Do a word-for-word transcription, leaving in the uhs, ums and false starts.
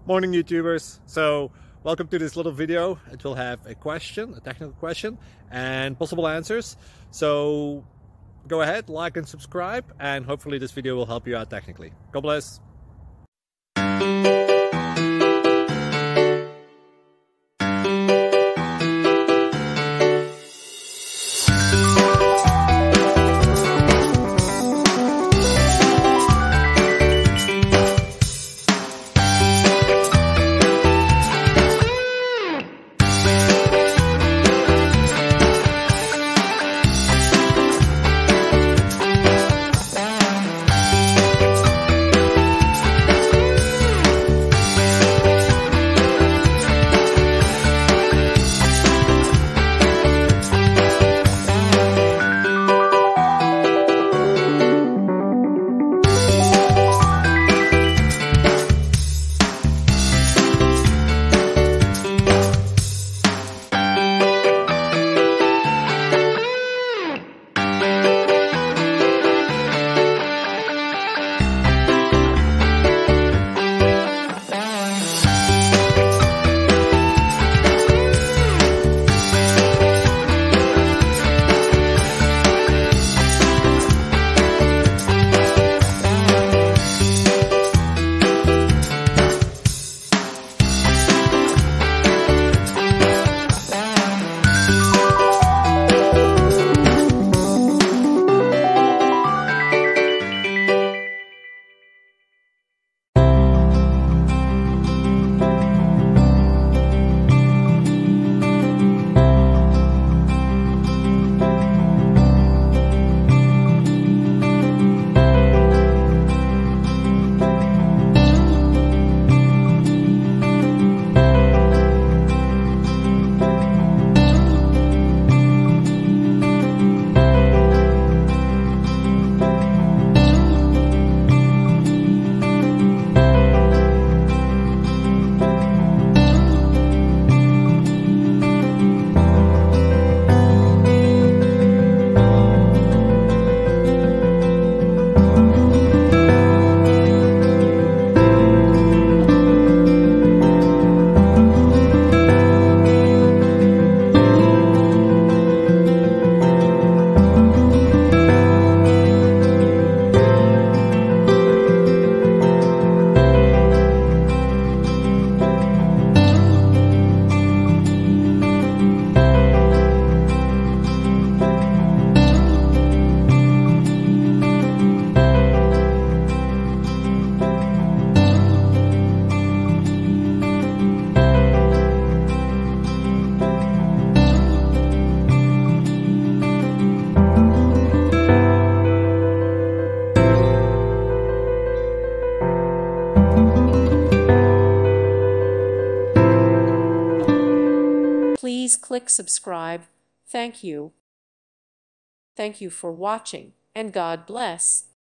Morning YouTubers. So welcome to this little video. It will have a question, a technical question, and possible answers. So go ahead, like and subscribe, and hopefully this video will help you out technically. God bless. Please click subscribe. Thank you. Thank you for watching, and God bless.